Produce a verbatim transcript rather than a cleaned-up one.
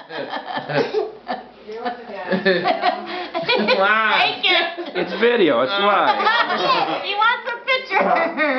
Wow. Thank you. It's video. It's live. He wants a picture.